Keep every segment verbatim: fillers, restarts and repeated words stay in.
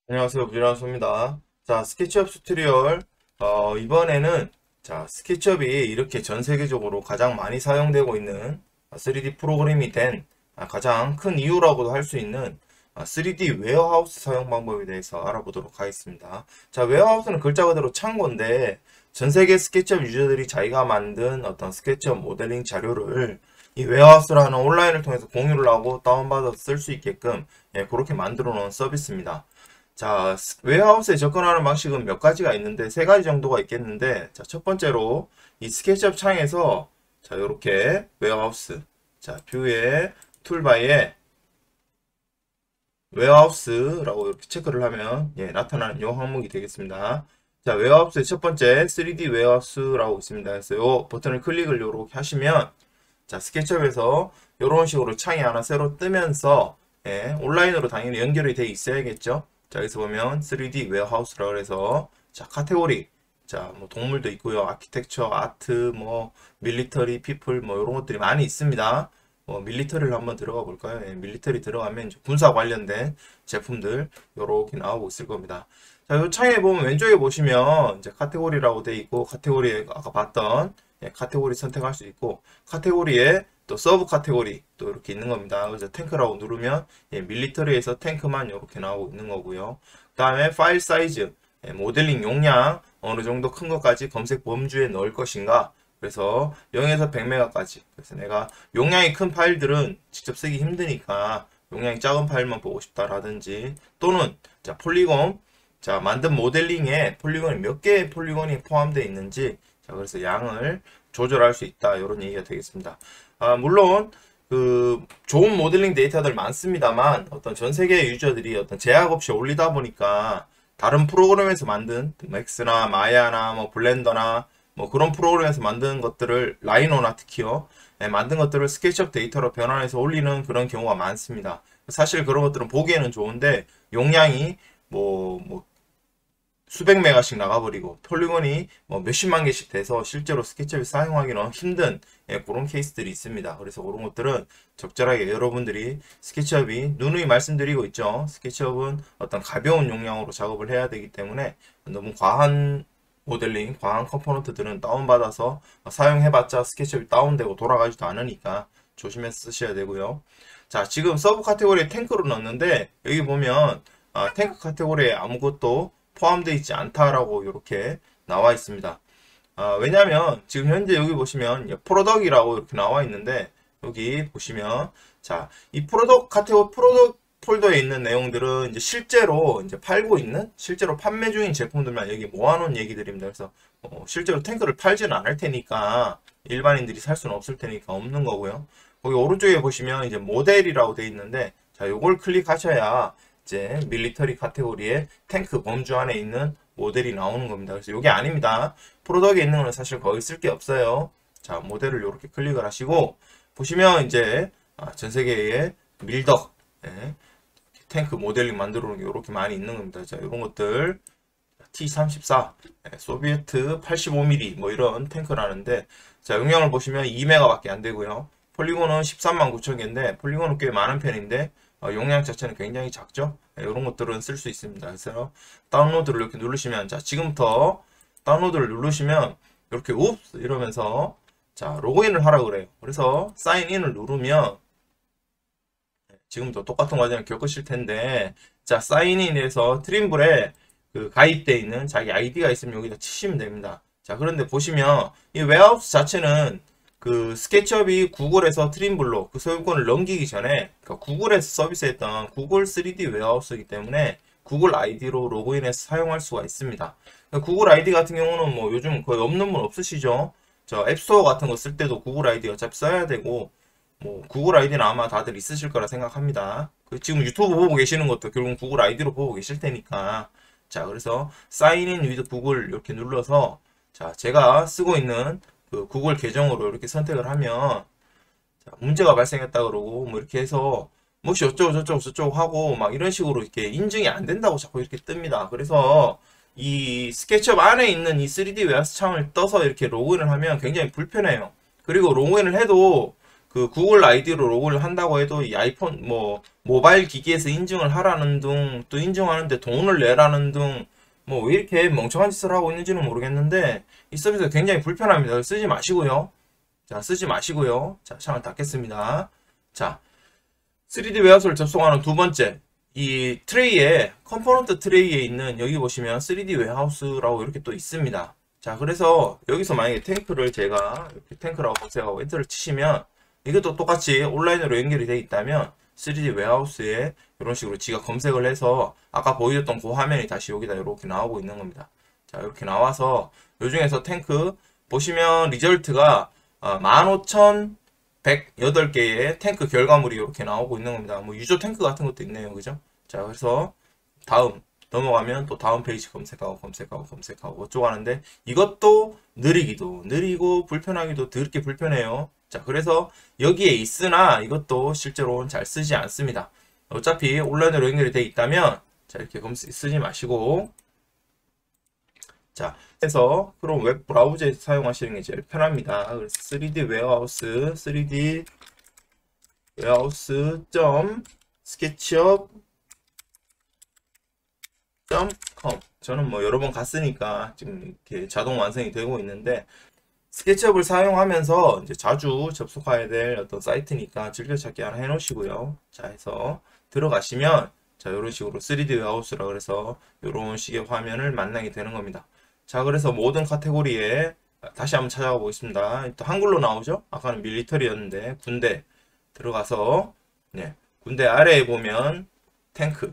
안녕하세요, 부지런수입니다. 자, 스케치업 튜토리얼. 어, 이번에는 자, 스케치업이 이렇게 전 세계적으로 가장 많이 사용되고 있는 쓰리디 프로그램이 된 아, 가장 큰 이유라고도 할 수 있는 아, 쓰리디 웨어하우스 사용 방법에 대해서 알아보도록 하겠습니다. 자, 웨어하우스는 글자 그대로 창고인데 전 세계 스케치업 유저들이 자기가 만든 어떤 스케치업 모델링 자료를 이 웨어하우스라는 온라인을 통해서 공유를 하고 다운받아서 쓸 수 있게끔 예, 그렇게 만들어 놓은 서비스입니다. 자, 웨어하우스에 접근하는 방식은 몇 가지가 있는데 세 가지 정도가 있겠는데, 자, 첫 번째로 이 스케치업 창에서 자, 요렇게 웨어하우스, 자, 뷰에 툴바에 웨어하우스라고 이렇게 체크를 하면 예, 나타나는 요 항목이 되겠습니다. 자, 웨어하우스의 첫 번째 쓰리디 웨어하우스라고 있습니다. 그래서 요 버튼을 클릭을 요렇게 하시면 자, 스케치업에서 이런 식으로 창이 하나 새로 뜨면서 예, 온라인으로 당연히 연결이 돼 있어야겠죠. 자, 여기서 보면 쓰리디 웨어하우스라고 해서 자, 카테고리, 자, 뭐 동물도 있고요. 아키텍처, 아트, 뭐 밀리터리, 피플 뭐 이런 것들이 많이 있습니다. 뭐 밀리터리를 한번 들어가 볼까요? 예, 밀리터리 들어가면 이제 군사 관련된 제품들 요렇게 나오고 있을 겁니다. 자, 이 창에 보면 왼쪽에 보시면 이제 카테고리라고 돼 있고 카테고리에 아까 봤던 예, 카테고리 선택할 수 있고 카테고리에 또 서브 카테고리 또 이렇게 있는 겁니다. 그래서 탱크라고 누르면 예, 밀리터리에서 탱크만 이렇게 나오고 있는 거고요. 그 다음에 파일 사이즈, 예, 모델링 용량 어느 정도 큰 것까지 검색 범주에 넣을 것인가. 그래서 영에서 백 메가까지. 그래서 내가 용량이 큰 파일들은 직접 쓰기 힘드니까 용량이 작은 파일만 보고 싶다라든지 또는 자 폴리곤, 자 만든 모델링에 폴리곤이 몇 개의 폴리곤이 포함되어 있는지 자 그래서 양을 조절할 수 있다 이런 얘기가 되겠습니다. 아, 물론 그 좋은 모델링 데이터들 많습니다만 어떤 전 세계 유저들이 어떤 제약 없이 올리다 보니까 다른 프로그램에서 만든 맥스나 마야나 뭐 블렌더나 뭐 그런 프로그램에서 만든 것들을 라이노나 특히요 예, 만든 것들을 스케치업 데이터로 변환해서 올리는 그런 경우가 많습니다. 사실 그런 것들은 보기에는 좋은데 용량이 뭐, 뭐 수백 메가씩 나가버리고 폴리곤이 뭐 몇십만 개씩 돼서 실제로 스케치업이 사용하기는 힘든 예, 그런 케이스들이 있습니다. 그래서 그런 것들은 적절하게 여러분들이 스케치업이 누누이 말씀드리고 있죠. 스케치업은 어떤 가벼운 용량으로 작업을 해야 되기 때문에 너무 과한 모델링, 과한 컴포넌트들은 다운받아서 사용해봤자 스케치업이 다운되고 돌아가지도 않으니까 조심해서 쓰셔야 되고요. 자, 지금 서브 카테고리에 탱크로 넣었는데 여기 보면 아, 탱크 카테고리에 아무것도 포함되어 있지 않다라고 이렇게 나와 있습니다. 아, 왜냐면 지금 현재 여기 보시면 프로덕이라고 이렇게 나와 있는데 여기 보시면 자, 이 프로덕 카테고리 프로덕 폴더에 있는 내용들은 이제 실제로 이제 팔고 있는 실제로 판매 중인 제품들만 여기 모아놓은 얘기들입니다. 그래서 어, 실제로 탱크를 팔지는 않을 테니까 일반인들이 살 수는 없을 테니까 없는 거고요. 거기 오른쪽에 보시면 이제 모델이라고 되어 있는데 자, 요걸 클릭하셔야 이제 밀리터리 카테고리의 탱크 범주 안에 있는 모델이 나오는 겁니다. 그래서 이게 아닙니다. 프로덕에 있는 거는 사실 거의 쓸 게 없어요. 자, 모델을 이렇게 클릭을 하시고 보시면 이제 아, 전 세계의 밀덕 예, 탱크 모델링 만들어 놓은 게 이렇게 많이 있는 겁니다. 자, 이런 것들 티 삼십사 예, 소비에트 팔십오 밀리미터 뭐 이런 탱크라는데 자, 용량을 보시면 이 메가밖에 안 되고요. 폴리곤은 십삼만 구천 개인데 폴리곤은 꽤 많은 편인데 어, 용량 자체는 굉장히 작죠. 네, 이런 것들은 쓸 수 있습니다. 그래서 다운로드를 이렇게 누르시면 자 지금부터 다운로드를 누르시면 이렇게 웁스 이러면서 자 로그인을 하라 그래요. 그래서 사인인을 누르면 지금도 똑같은 과정을 겪으실 텐데 자 사인인에서 트림블에 그 가입되어 있는 자기 아이디가 있으면 여기다 치시면 됩니다. 자 그런데 보시면 이 웨어하우스 자체는 그 스케치업이 구글에서 트림블로 그 소유권을 넘기기 전에 그러니까 구글에서 서비스했던 구글 쓰리디 웨어하우스이기 때문에 구글 아이디로 로그인해서 사용할 수가 있습니다. 그러니까 구글 아이디 같은 경우는 뭐 요즘 거의 없는 분 없으시죠? 저 앱스토어 같은 거 쓸 때도 구글 아이디 어차피 써야 되고 뭐 구글 아이디는 아마 다들 있으실 거라 생각합니다. 그 지금 유튜브 보고 계시는 것도 결국 구글 아이디로 보고 계실 테니까 자 그래서 사인인 위드 구글 이렇게 눌러서 자 제가 쓰고 있는 그 구글 계정으로 이렇게 선택을 하면 자, 문제가 발생했다 그러고 뭐 이렇게 해서 뭐시 어쩌고 저쩌고 저쩌고 하고 막 이런 식으로 이렇게 인증이 안 된다고 자꾸 이렇게 뜹니다. 그래서 이 스케치업 안에 있는 이 쓰리디 웨어하우스 창을 떠서 이렇게 로그인을 하면 굉장히 불편해요. 그리고 로그인을 해도 그 구글 아이디로 로그를 한다고 해도 이 아이폰 뭐 모바일 기기에서 인증을 하라는 등 또 인증하는데 돈을 내라는 등 뭐 왜 이렇게 멍청한 짓을 하고 있는지는 모르겠는데 이 서비스가 굉장히 불편합니다. 쓰지 마시고요. 자, 쓰지 마시고요. 자, 창을 닫겠습니다. 자, 쓰리디 웨어하우스를 접속하는 두 번째, 이 트레이에, 컴포넌트 트레이에 있는 여기 보시면 쓰리디 웨어하우스라고 이렇게 또 있습니다. 자, 그래서 여기서 만약에 탱크를 제가 이렇게 탱크라고 검색하고 엔터를 치시면 이것도 똑같이 온라인으로 연결이 되어 있다면 쓰리디 웨어하우스에 이런 식으로 지가 검색을 해서 아까 보여줬던 그 화면이 다시 여기다 이렇게 나오고 있는 겁니다. 자, 이렇게 나와서 요 중에서 탱크 보시면 리절트가 만 오천백팔 개의 탱크 결과물이 이렇게 나오고 있는 겁니다. 뭐 유저 탱크 같은 것도 있네요. 그죠? 자, 그래서 다음 넘어가면 또 다음 페이지 검색하고 검색하고 검색하고 어쩌고 하는데 이것도 느리기도 느리고 불편하기도 더럽게 불편해요. 자, 그래서 여기에 있으나 이것도 실제로는 잘 쓰지 않습니다. 어차피 온라인으로 연결이 되어 있다면 자, 이렇게 검색 쓰지 마시고 자, 그래서 크롬 웹 브라우저에서 사용하시는 게 제일 편합니다. 그래서 쓰리디 웨어하우스, 쓰리디 웨어하우스 점 스케치업 점 컴 저는 뭐 여러 번 갔으니까 지금 이렇게 자동 완성이 되고 있는데 스케치업을 사용하면서 이제 자주 접속해야 될 어떤 사이트니까 즐겨찾기 하나 해놓으시고요. 자, 해서 들어가시면 자, 이런 식으로 쓰리디 웨어하우스라 그래서 이런 식의 화면을 만나게 되는 겁니다. 자, 그래서 모든 카테고리에 다시 한번 찾아가 보겠습니다. 또 한글로 나오죠? 아까는 밀리터리였는데 군대 들어가서 네, 군대 아래에 보면 탱크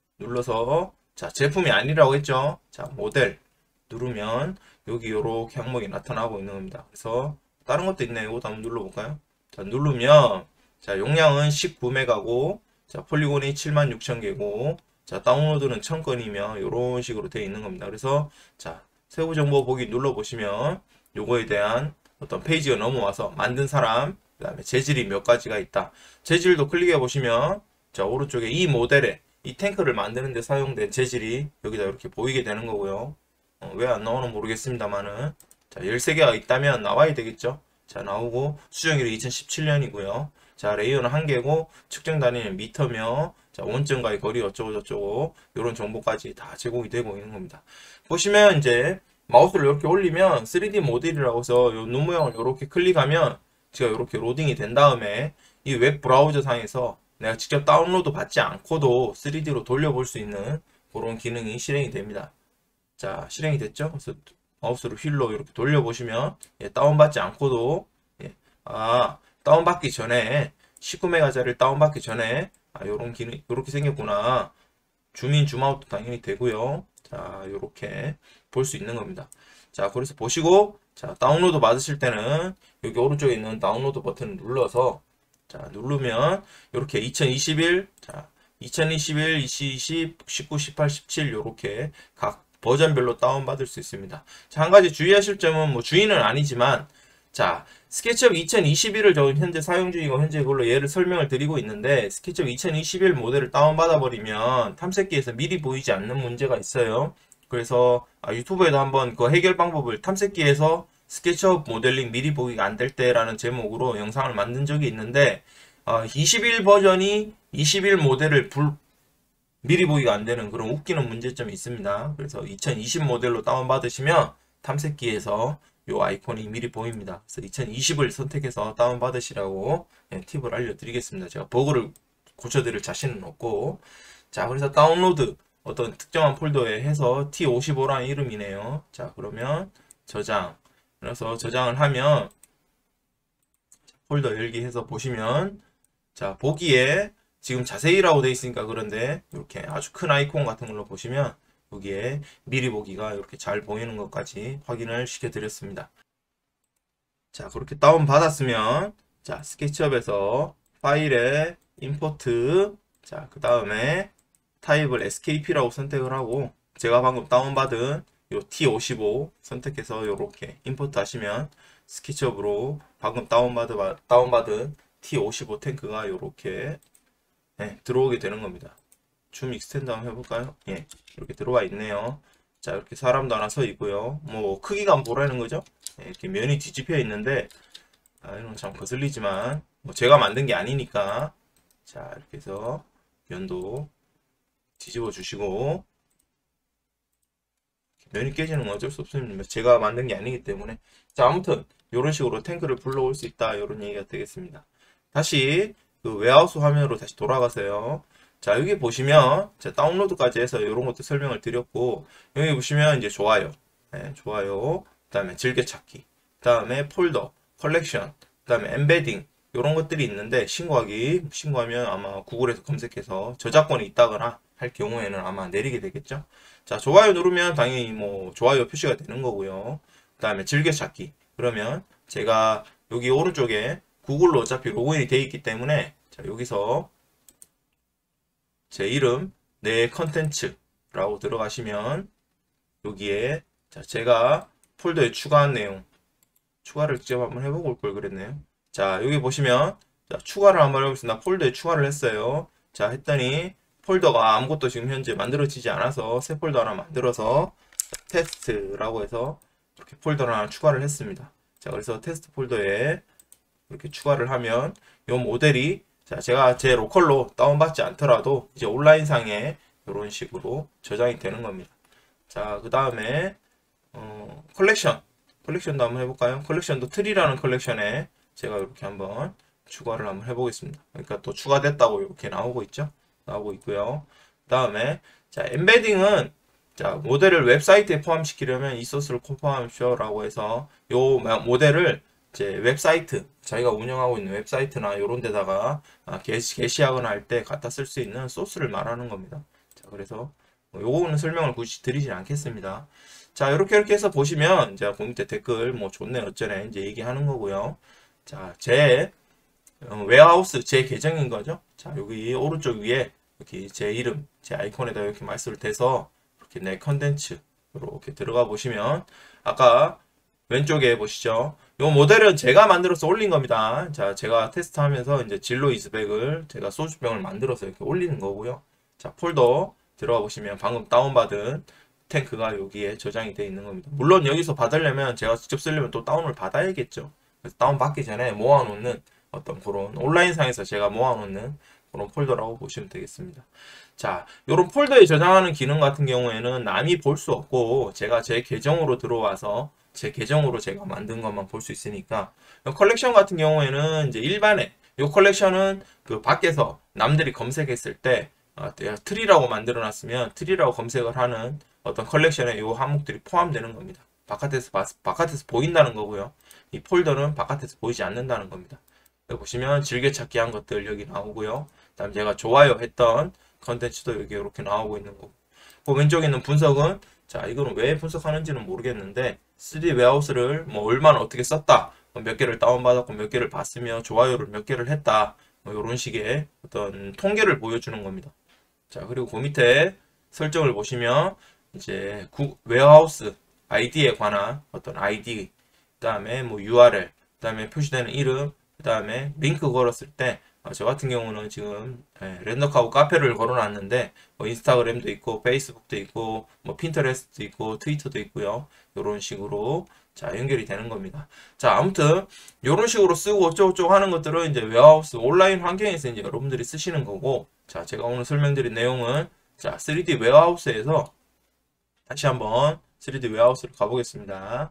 눌러서 자, 제품이 아니라고 했죠? 자, 모델 누르면 여기 요렇게 항목이 나타나고 있는 겁니다. 그래서 다른 것도 있네요. 이것도 한번 눌러볼까요? 자, 누르면 자, 용량은 십구 메가고 자, 폴리곤이 칠만 육천 개고 자, 다운로드는 천 건이며 이런 식으로 되어 있는 겁니다. 그래서 자, 세부 정보 보기 눌러보시면 요거에 대한 어떤 페이지가 넘어와서 만든 사람, 그 다음에 재질이 몇 가지가 있다. 재질도 클릭해 보시면 자, 오른쪽에 이 모델에 이 탱크를 만드는 데 사용된 재질이 여기다 이렇게 보이게 되는 거고요. 어, 왜 안 나오는 모르겠습니다만은 자, 열세 개가 있다면 나와야 되겠죠. 자, 나오고 수정일이 이천십칠 년이고요. 자, 레이어는 한 개고 측정 단위는 미터며 자, 원점과의 거리 어쩌고 저쩌고 이런 정보까지 다 제공이 되고 있는 겁니다. 보시면 이제 마우스를 이렇게 올리면 쓰리디 모델이라고 해서 요 눈 모양을 이렇게 클릭하면 제가 이렇게 로딩이 된 다음에 이 웹 브라우저 상에서 내가 직접 다운로드 받지 않고도 쓰리디로 돌려볼 수 있는 그런 기능이 실행이 됩니다. 자, 실행이 됐죠? 그래서 마우스를 휠로 이렇게 돌려보시면 예, 다운받지 않고도 예, 아, 다운받기 전에 십구 메가짜리를 다운받기 전에 아, 요런 기능 이렇게 생겼구나. 줌인 줌아웃도 당연히 되고요. 자, 요렇게 볼 수 있는 겁니다. 자, 그래서 보시고 자, 다운로드 받으실 때는 여기 오른쪽에 있는 다운로드 버튼을 눌러서 자, 누르면 이렇게 이천이십일, 자, 이천이십일, 이천이십, 십구, 십팔, 십칠 요렇게 각 버전별로 다운받을 수 있습니다. 자, 한 가지 주의하실 점은 뭐 주의는 아니지만 자, 스케치업 이천이십일을 저 현재 사용 중이고 현재 그걸로 예를 설명을 드리고 있는데 스케치업 이천이십일 모델을 다운받아 버리면 탐색기에서 미리 보이지 않는 문제가 있어요. 그래서 아, 유튜브에도 한번 그 해결 방법을 탐색기에서 스케치업 모델링 미리 보기가 안 될 때라는 제목으로 영상을 만든 적이 있는데 어, 이십일 버전이 이십일 모델을 불, 미리 보기가 안 되는 그런 웃기는 문제점이 있습니다. 그래서 이천이십 모델로 다운받으시면 탐색기에서 요 아이콘이 미리 보입니다. 그래서 이천이십을 선택해서 다운받으시라고 네, 팁을 알려드리겠습니다. 제가 버그를 고쳐드릴 자신은 없고 자, 그래서 다운로드 어떤 특정한 폴더에 해서 티 오십오라는 이름이네요. 자, 그러면 저장 그래서 저장을 하면 폴더 열기 해서 보시면 자, 보기에 지금 자세히라고 되어 있으니까 그런데 이렇게 아주 큰 아이콘 같은 걸로 보시면 여기에 미리 보기가 이렇게 잘 보이는 것까지 확인을 시켜 드렸습니다. 자, 그렇게 다운 받았으면 자, 스케치업에서 파일에 임포트 자, 그 다음에 타입을 에스케이피라고 선택을 하고 제가 방금 다운받은 요 티 오십오 선택해서 요렇게 임포트 하시면 스케치업으로 방금 다운받은, 다운받은 티 오십오 탱크가 요렇게 네, 들어오게 되는 겁니다. 줌 익스텐드 한번 해볼까요? 예, 이렇게 들어와 있네요. 자, 이렇게 사람도 하나 서 있고요. 뭐 크기가 안 보라는 거죠? 예, 이렇게 면이 뒤집혀 있는데 아, 이런 참 거슬리지만 뭐 제가 만든 게 아니니까. 자, 이렇게 해서 면도 뒤집어 주시고, 면이 깨지는 건 어쩔 수 없습니다. 제가 만든 게 아니기 때문에. 자, 아무튼 이런 식으로 탱크를 불러올 수 있다, 이런 얘기가 되겠습니다. 다시 그 웨어하우스 화면으로 다시 돌아가세요. 자, 여기 보시면 자, 다운로드까지 해서 이런 것도 설명을 드렸고, 여기 보시면 이제 좋아요, 네, 좋아요, 그 다음에 즐겨찾기, 그 다음에 폴더, 컬렉션, 그 다음에 엠베딩, 이런 것들이 있는데, 신고하기, 신고하면 아마 구글에서 검색해서 저작권이 있다거나 할 경우에는 아마 내리게 되겠죠. 자, 좋아요 누르면 당연히 뭐 좋아요 표시가 되는 거고요. 그 다음에 즐겨찾기, 그러면 제가 여기 오른쪽에 구글로 어차피 로그인이 되어 있기 때문에, 자, 여기서 제 이름, 내 컨텐츠라고 들어가시면 여기에 자, 제가 폴더에 추가한 내용, 추가를 직접 한번 해보고 올 걸 그랬네요. 자, 여기 보시면 자, 추가를 한번 해보겠습니다. 폴더에 추가를 했어요. 자, 했더니 폴더가 아무것도 지금 현재 만들어지지 않아서 새 폴더 하나 만들어서 테스트라고 해서 이렇게 폴더를 하나 추가를 했습니다. 자, 그래서 테스트 폴더에 이렇게 추가를 하면 이 모델이 자, 제가 제 로컬로 다운받지 않더라도 이제 온라인상에 이런 식으로 저장이 되는 겁니다. 자, 그 다음에 어, 컬렉션 컬렉션도 한번 해볼까요? 컬렉션도 트리라는 컬렉션에 제가 이렇게 한번 추가를 한번 해보겠습니다. 그러니까 또 추가됐다고 이렇게 나오고 있죠. 나오고 있고요. 그 다음에 자, 엠베딩은 자, 모델을 웹사이트에 포함시키려면 이 소스를 포함하십시오라고 해서 요 모델을 이제 웹사이트, 자기가 운영하고 있는 웹사이트나 이런 데다가 게시, 게시하거나 할 때 갖다 쓸 수 있는 소스를 말하는 겁니다. 자, 그래서 요거는 설명을 굳이 드리진 않겠습니다. 자, 이렇게 이렇게 해서 보시면 이제 그 밑에 댓글 뭐 좋네 어쩌네 이제 얘기하는 거고요. 자, 제 어, 웨어하우스 제 계정인 거죠. 자, 여기 오른쪽 위에 이렇게 제 이름, 제 아이콘에다 이렇게 마우스를 대서 이렇게 내 컨텐츠 이렇게 들어가 보시면 아까 왼쪽에 보시죠. 이 모델은 제가 만들어서 올린 겁니다. 자, 제가 테스트하면서 이제 진로 이즈백을 제가 소주병을 만들어서 이렇게 올리는 거고요. 자, 폴더 들어가 보시면 방금 다운받은 탱크가 여기에 저장이 되어 있는 겁니다. 물론 여기서 받으려면 제가 직접 쓰려면 또 다운을 받아야겠죠. 그래서 다운받기 전에 모아놓는 어떤 그런 온라인상에서 제가 모아놓는 그런 폴더라고 보시면 되겠습니다. 자, 이런 폴더에 저장하는 기능 같은 경우에는 남이 볼 수 없고 제가 제 계정으로 들어와서 제 계정으로 제가 만든 것만 볼 수 있으니까, 컬렉션 같은 경우에는 이제 일반에 이 컬렉션은 그 밖에서 남들이 검색했을 때 아, 트리라고 만들어 놨으면 트리라고 검색을 하는 어떤 컬렉션에 이 항목들이 포함되는 겁니다. 바깥에서 바깥에서 보인다는 거고요. 이 폴더는 바깥에서 보이지 않는다는 겁니다. 여기 보시면 즐겨찾기 한 것들 여기 나오고요. 그다음 제가 좋아요 했던 컨텐츠도 여기 이렇게 나오고 있는 거고. 그 왼쪽에 있는 분석은 자, 이거는 왜 분석하는지는 모르겠는데 쓰리디 웨어하우스를 뭐 얼마나 어떻게 썼다, 몇 개를 다운받았고 몇 개를 봤으며 좋아요를 몇 개를 했다, 뭐 이런 식의 어떤 통계를 보여주는 겁니다. 자, 그리고 그 밑에 설정을 보시면 이제 구, 웨어하우스 아이디에 관한 어떤 아이디, 그 다음에 뭐 유알엘, 그 다음에 표시되는 이름, 그 다음에 링크 걸었을 때 어, 저 같은 경우는 지금 예, 랜덤카고 카페를 걸어놨는데 뭐 인스타그램도 있고 페이스북도 있고 뭐 핀터레스트도 있고 트위터도 있고요. 이런 식으로 자 연결이 되는 겁니다. 자, 아무튼 이런 식으로 쓰고 어쩌고저쩌고 하는 것들은 이제 웨어하우스 온라인 환경에서 이제 여러분들이 쓰시는 거고, 자, 제가 오늘 설명드린 내용은 자 쓰리디 웨어하우스에서 다시 한번 쓰리디 웨어하우스를 가보겠습니다.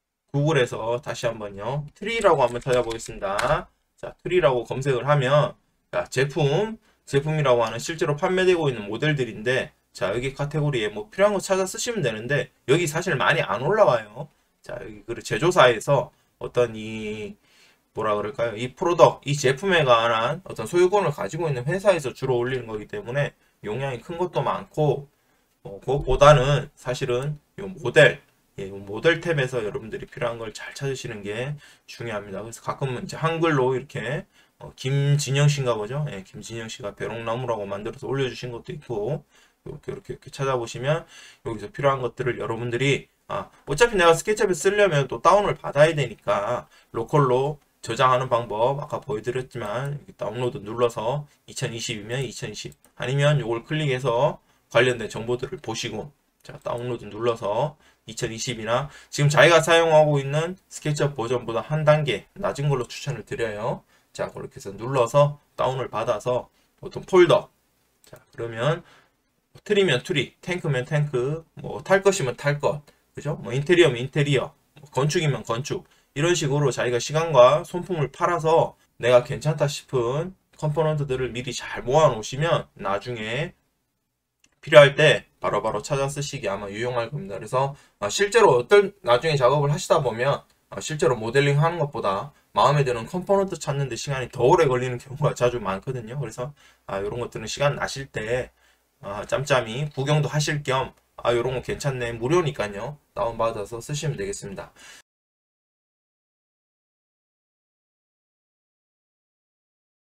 구글에서 다시 한번요. 트리라고 한번 찾아보겠습니다. 자, 트리라고 검색을 하면 자, 제품, 제품이라고 하는 실제로 판매되고 있는 모델들인데 자, 여기 카테고리에 뭐 필요한 거 찾아 쓰시면 되는데 여기 사실 많이 안 올라와요. 자, 여기 그 제조사에서 어떤 이 뭐라 그럴까요? 이 프로덕트, 이 제품에 관한 어떤 소유권을 가지고 있는 회사에서 주로 올리는 거기 때문에 용량이 큰 것도 많고 어, 그것보다는 사실은 이 모델, 예, 모델 탭에서 여러분들이 필요한 걸 잘 찾으시는 게 중요합니다. 그래서 가끔은 이제 한글로 이렇게 어, 김진영 씨인가 보죠? 예, 김진영 씨가 벼롱나무라고 만들어서 올려주신 것도 있고, 이렇게 이렇게 이렇게 찾아보시면 여기서 필요한 것들을 여러분들이 아, 어차피 내가 스케치업에 쓰려면 또 다운을 받아야 되니까 로컬로 저장하는 방법 아까 보여드렸지만 다운로드 눌러서 이천이십이면 이천이십 아니면 이걸 클릭해서 관련된 정보들을 보시고 자, 다운로드 눌러서 이천이십이나 지금 자기가 사용하고 있는 스케치업 버전보다 한 단계 낮은 걸로 추천을 드려요. 자, 자, 그렇게 해서 눌러서 다운을 받아서 보통 폴더. 자, 그러면 트리면 트리, 탱크면 탱크, 뭐 탈 것이면 탈 것, 그죠? 뭐 인테리어면 인테리어, 뭐 건축이면 건축. 이런 식으로 자기가 시간과 손품을 팔아서 내가 괜찮다 싶은 컴포넌트들을 미리 잘 모아 놓으시면 나중에 필요할 때 바로바로 찾아 쓰시기 아마 유용할 겁니다. 그래서 실제로 어떤 나중에 작업을 하시다 보면 실제로 모델링 하는 것보다 마음에 드는 컴포넌트 찾는데 시간이 더 오래 걸리는 경우가 자주 많거든요. 그래서 아, 이런 것들은 시간 나실 때 아, 짬짬이 구경도 하실 겸 아, 요런 거 괜찮네. 무료니까요. 다운받아서 쓰시면 되겠습니다.